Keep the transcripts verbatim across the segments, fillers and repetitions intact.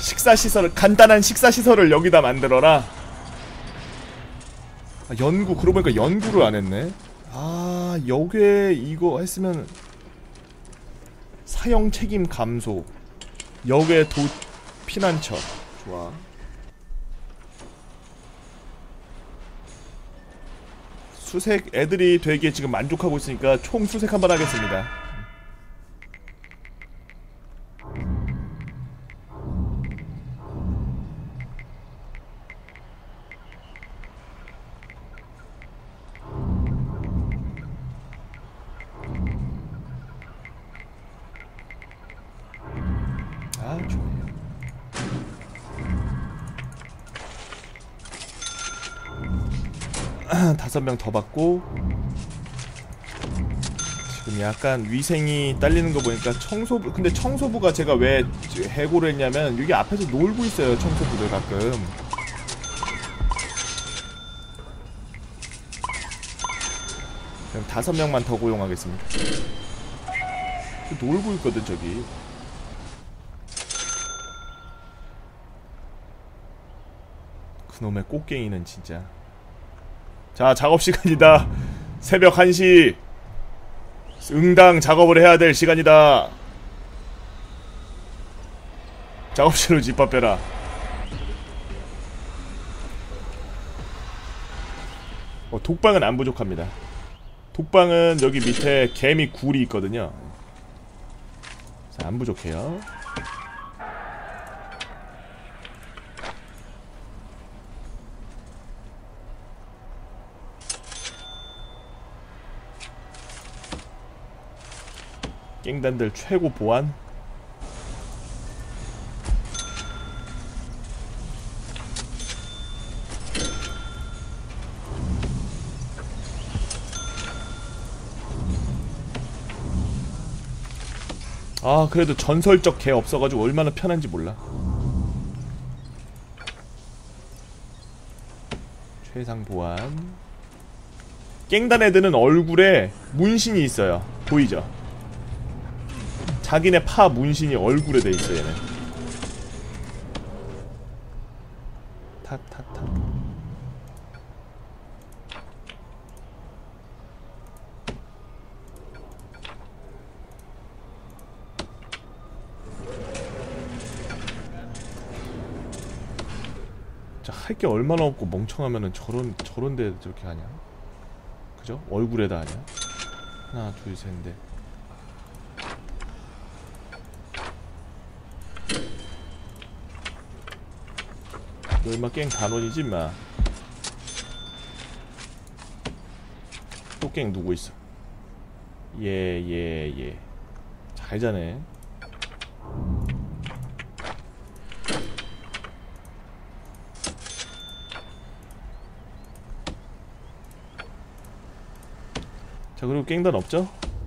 식사시설을, 간단한 식사시설을 여기다 만들어라. 아, 연구, 그러고 보니까 연구를 안했네. 아, 여기에 이거 했으면 사형 책임 감소, 여기에 도 피난처. 좋아. 수색 애들이 되게 지금 만족하고 있으니까 총 수색 한번 하겠습니다. 아, 좋아요. 다섯 명 더 받고, 지금 약간 위생이 딸리는 거 보니까 청소부, 근데 청소부가 제가 왜 해고를 했냐면 여기 앞에서 놀고 있어요, 청소부들 가끔. 그럼 다섯 명만 더 고용하겠습니다. 놀고 있거든 저기. 그놈의 꽃갱이는 진짜. 자, 작업시간이다. 새벽 한 시 응당 작업을 해야 될 시간이다. 작업실로 집합 빼라. 어, 독방은 안 부족합니다. 독방은 여기 밑에 개미 굴이 있거든요. 자, 안 부족해요. 깽단들 최고 보안. 아, 그래도 전설적 개 없어가지고 얼마나 편한지 몰라. 최상 보안. 깽단 애들은 얼굴에 문신이 있어요. 보이죠? 자기네 파 문신이 얼굴에 돼 있어, 얘네. 타타타. 자, 할 게 얼마나 없고 멍청하면은 저런 저런 데 저렇게 하냐? 그죠? 얼굴에다 하냐? 하나, 둘, 셋, 넷. 너 임마 깽 단원이지 임마. 또 깽 누구 있어? 예, 예, 예. 잘 자네. 자, 그리고 깽단 없죠?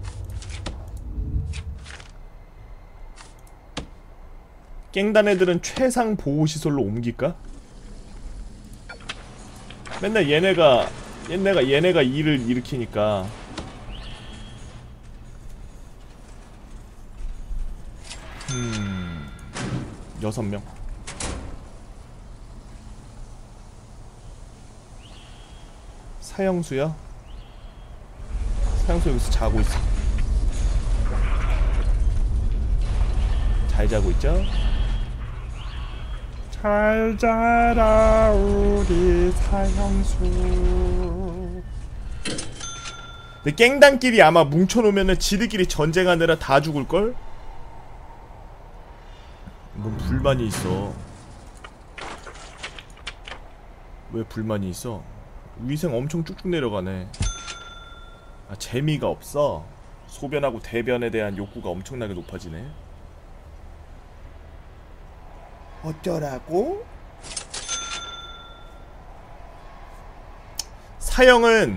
깽단 애들은 최상 보호시설로 옮길까? 맨날 얘네가 얘네가 얘네가 일을 일으키니까. 음... 여섯 명. 사형수요? 사형수 여기서 자고 있어. 잘 자고 있죠? 잘 자라 우리 사형수. 근데 깽단끼리 아마 뭉쳐놓으면은 지들끼리 전쟁하느라 다 죽을걸? 뭔 불만이 있어. 왜 불만이 있어? 위생 엄청 쭉쭉 내려가네. 아, 재미가 없어? 소변하고 대변에 대한 욕구가 엄청나게 높아지네. 어쩌라고? 사형은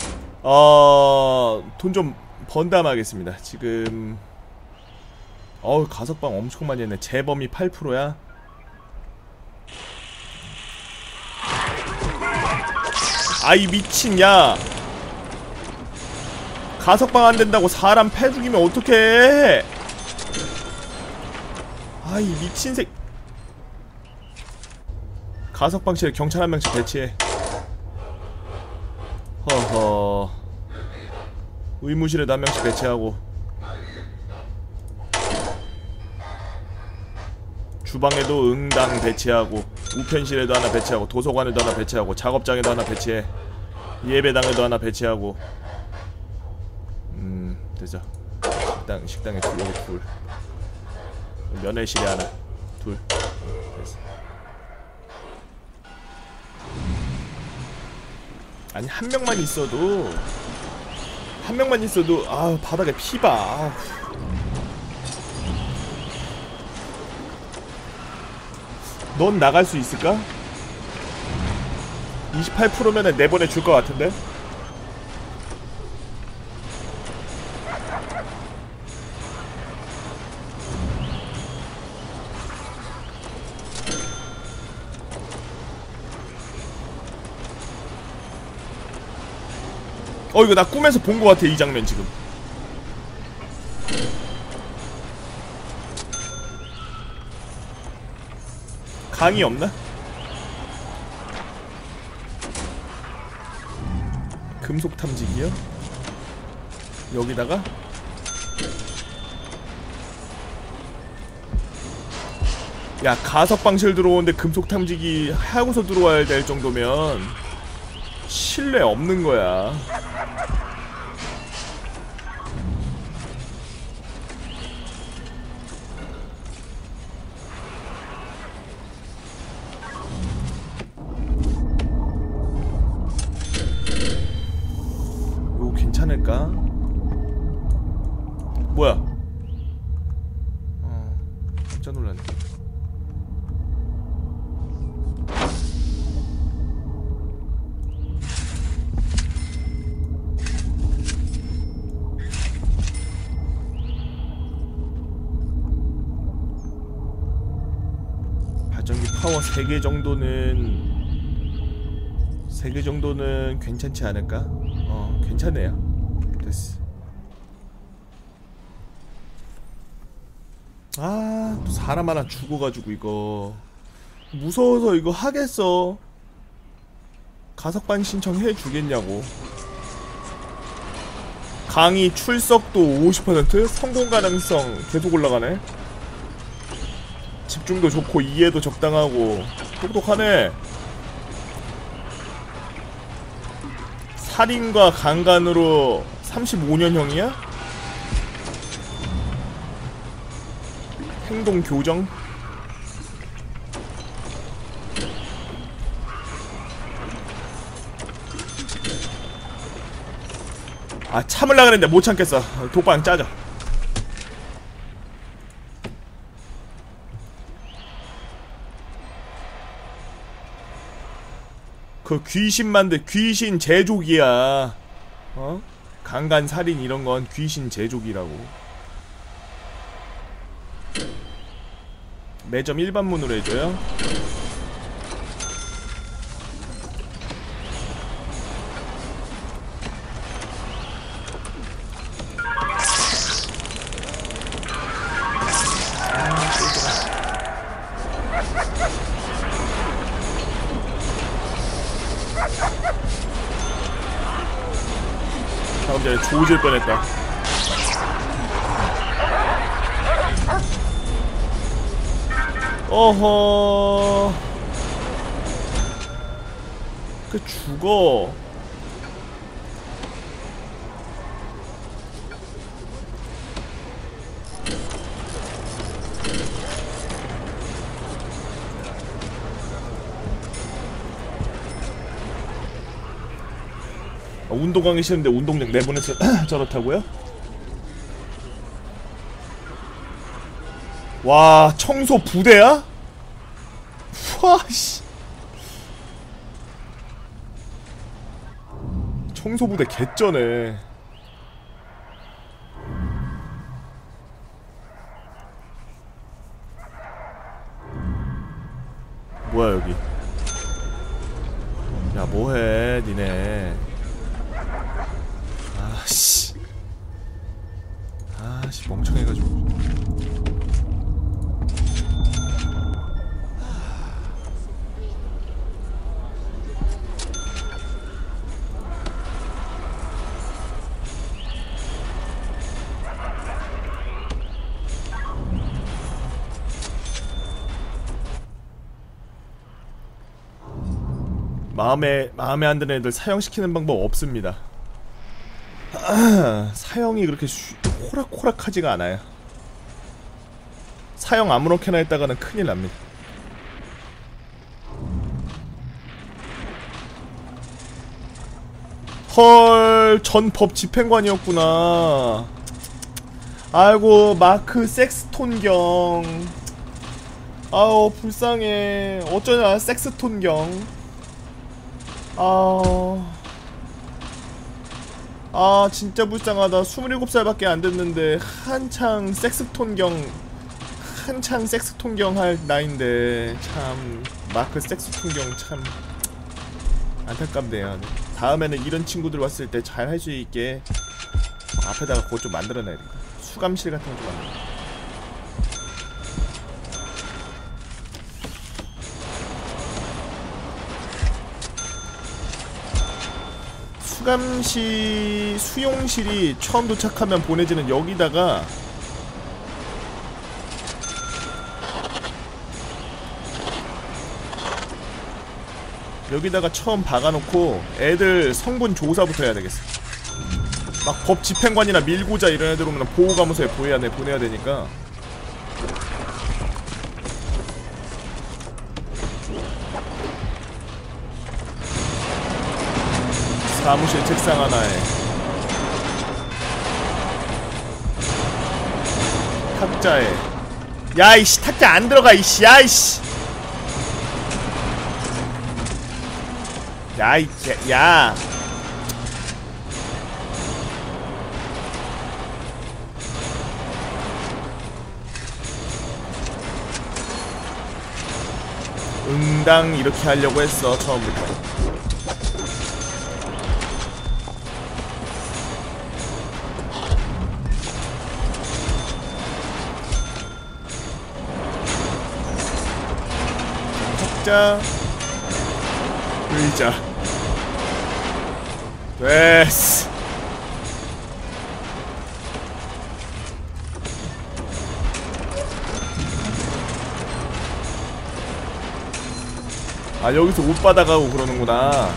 어... 돈 좀 번담 하겠습니다. 지금 어우, 가석방 엄청 많이 했네. 재범이 팔 퍼센트야? 아이 미친. 야, 가석방 안 된다고 사람 패 죽이면 어떡해. 아이 미친 새. 가석방실에 경찰 한 명씩 배치해. 허허. 의무실에도 한 명씩 배치하고, 주방에도 응당 배치하고, 우편실에도 하나 배치하고, 도서관에도 하나 배치하고, 작업장에도 하나 배치해. 예배당에도 하나 배치하고. 음 되죠. 식당, 식당에 둘, 여기 둘. 면회실에 하나, 둘. 됐어. 아니 한 명만 있어도 한 명만 있어도 아 바닥에 피봐. 아. 넌 나갈 수 있을까? 이십팔 퍼센트면은 내보내줄 것 같은데? 어 이거 나 꿈에서 본 것 같아 이 장면 지금. 강이 없나? 금속 탐지기요? 여기다가? 야 가석방실 들어오는데 금속 탐지기 하고서 들어와야 될 정도면 신뢰 없는 거야. 이거 괜찮을까? 뭐야? 어, 깜짝 놀랐네. 발전기 파워 세 개 정도는 세 개 정도는 괜찮지 않을까? 어 괜찮네요. 됐어. 아 또 사람 하나 죽어가지고 이거 무서워서 이거 하겠어. 가석방 신청해 주겠냐고. 강의 출석도 오십 퍼센트? 성공 가능성 계속 올라가네. 집중도 좋고 이해도 적당하고 똑똑하네. 살인과 강간으로 삼십오 년형이야? 행동 교정? 아 참을라 그랬는데 못 참겠어. 독방 짜져. 그 귀신 만들 귀신 제조기야. 어? 강간 살인 이런 건 귀신 제조기라고. 매점 일반문으로 해줘요. 방금 전에 조질 뻔했다. 어허. 그 죽어. 운동 가기 싫은데 운동장 내보내서 저렇다고요? 와 청소 부대야? 와씨 청소 부대 개쩌네. 뭐야 여기. 야 뭐해 니네. 아씨 아씨 멍청해가지고. 마음에 마음에 안 드는 애들 사형시키는 방법 없습니다. 아, 사형이 그렇게 쉬, 호락호락하지가 않아요. 사형 아무렇게나 했다가는 큰일 납니다. 헐, 전법 집행관이었구나. 아이고, 마크 섹스톤경. 아우, 불쌍해. 어쩌냐, 섹스톤경. 아, 아 진짜 불쌍하다. 스물일곱 살밖에 안 됐는데 한창 섹스톤경, 한창 섹스톤경 할 나이인데 참 마크 섹스톤경 참 안타깝네요. 다음에는 이런 친구들 왔을 때 잘 할 수 있게 앞에다가 그거 좀 만들어놔야 돼. 수감실 같은 거 좀 만들어. 수감실, 수용실이 처음 도착하면 보내지는 여기다가 여기다가 처음 박아놓고 애들 성분 조사부터 해야 되겠어. 막 법 집행관이나 밀고자 이런 애들 오면 보호감호소에 보내야, 보내야 되니까. 사무실 책상 하나에 탁자에, 야이씨 탁자 안 들어가 이씨. 야이씨 야이 야 응당 이렇게 하려고 했어 처음부터. 탁자, 의자. 됐어. 아, 여기서 옷 받아가고 그러는구나.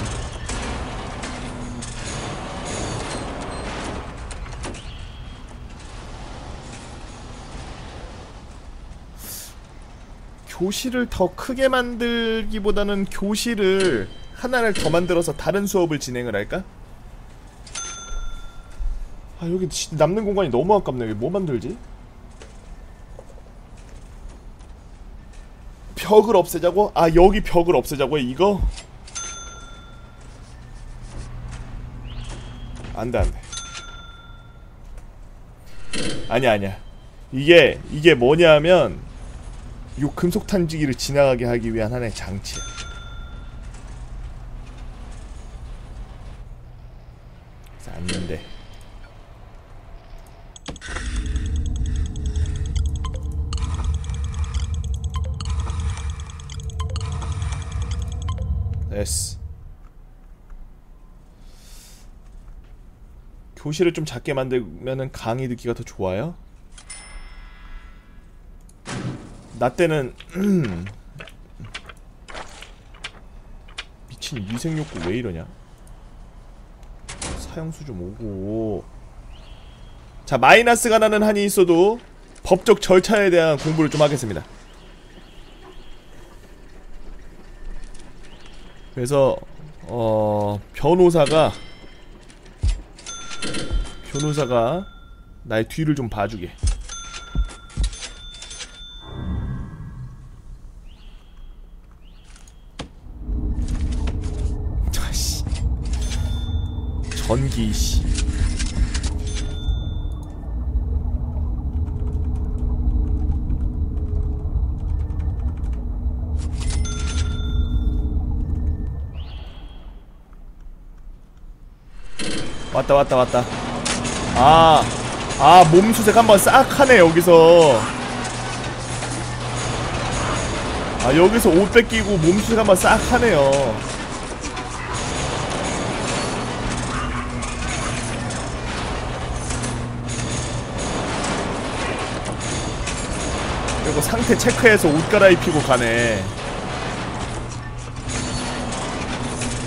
교실을 더 크게 만들기보다는 교실을 하나를 더 만들어서 다른 수업을 진행을 할까? 아, 여기 남는 공간이 너무 아깝네. 여기 뭐 만들지? 벽을 없애자고? 아, 여기 벽을 없애자고 해, 이거? 안돼 안돼. 아니야 아니야. 이게 이게 뭐냐면 요 금속 탐지기를 지나가게 하기 위한 하나의 장치야. 그래서 안 돼. 됐어. 교실을 좀 작게 만들면은 강의 듣기가 더 좋아요? 나 때는 미친 위생욕구 왜 이러냐? 사형수 좀 오고. 자, 마이너스가 나는 한이 있어도 법적 절차에 대한 공부를 좀 하겠습니다. 그래서 어... 변호사가 변호사가 나의 뒤를 좀 봐주게. 아씨, 전기 씨. 왔다 왔다 왔다. 아, 아 몸수색 한번 싹 하네 여기서. 아, 여기서 옷 뺏기고 몸수색 한번 싹 하네요. 그리고 상태 체크해서 옷 갈아입히고 가네.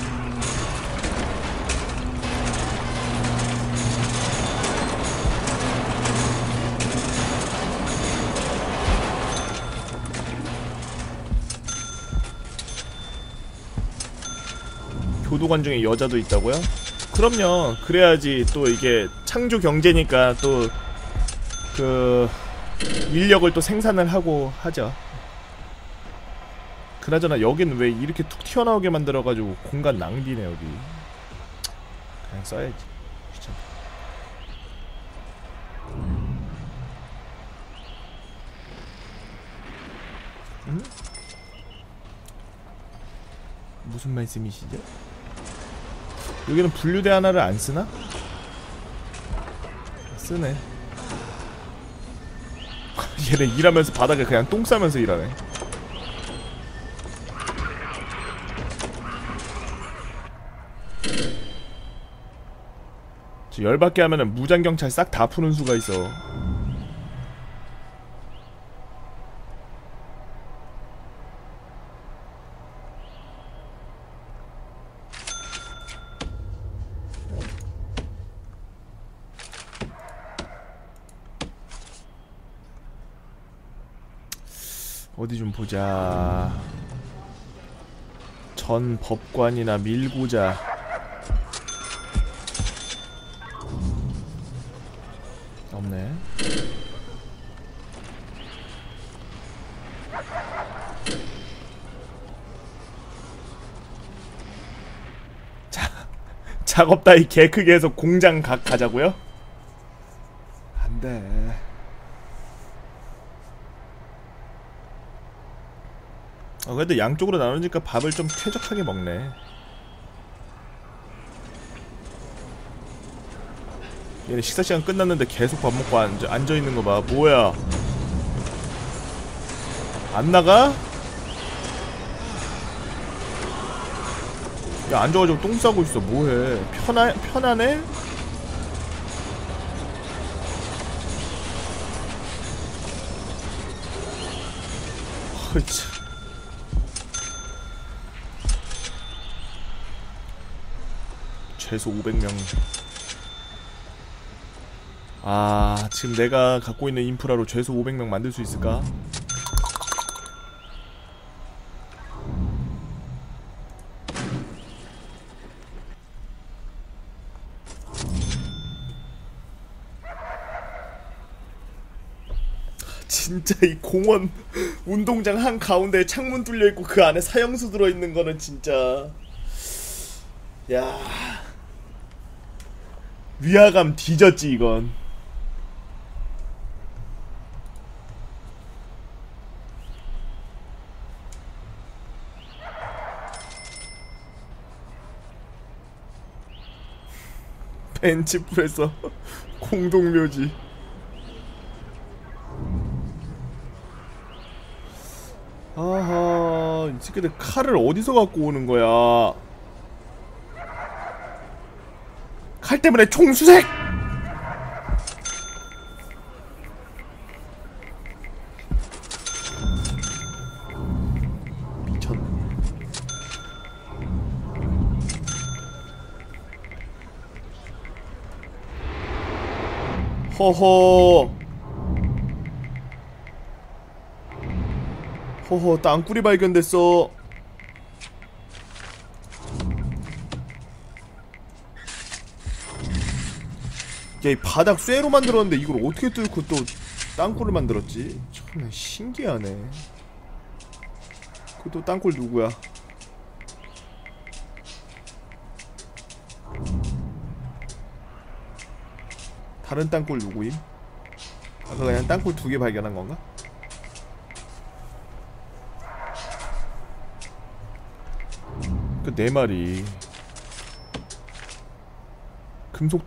교도관 중에 여자도 있다고요? 그럼요. 그래야지 또 이게 창조 경제니까 또 그 인력을 또 생산을 하고 하죠. 그나저나 여긴 왜 이렇게 툭 튀어나오게 만들어가지고 공간 낭비네 여기. 그냥 써야지. 귀찮아. 응? 무슨 말씀이시죠? 여기는 분류대 하나를 안 쓰나? 쓰네. 얘네 일하면서 바닥에 그냥 똥 싸면서 일하네. 저 열받게 하면은 무장경찰 싹 다 푸는 수가 있어. 어디 좀 보자. 전 법관이나 밀고자. 없네. 자, 작업 따위 개 크게 해서 공장 가, 가자고요? 안 돼. 어, 그래도 양쪽으로 나누니까 밥을 좀 쾌적하게 먹네. 얘네 식사시간 끝났는데 계속 밥 먹고 앉아, 앉아있는 거 봐. 뭐야? 안 나가? 야, 앉아가지고 똥 싸고 있어. 뭐해? 편하, 편하네? 허이 참. 최소 오백 명. 아, 지금 내가 갖고 있는 인프라로 최소 오백 명 만들 수 있을까? 진짜 이 공원 운동장 한 가운데에 창문 뚫려있고 그 안에 사형수 들어있는 거는 진짜 야, 위화감 뒤졌지 이건. 벤치프레서 공동묘지. 아하, 이 새끼들 칼을 어디서 갖고 오는 거야? 칼 때문에 총수색! 미쳤네. 허허. 허허, 땅굴이 발견됐어. 야, 이 바닥 쇠로 만들었는데 이걸 어떻게 뚫고 또 땅굴을 만들었지? 참 신기하네. 그 또 땅굴 누구야? 다른 땅굴 누구임? 아까 그냥 땅굴 두 개 발견한 건가? 그 네 마리 금속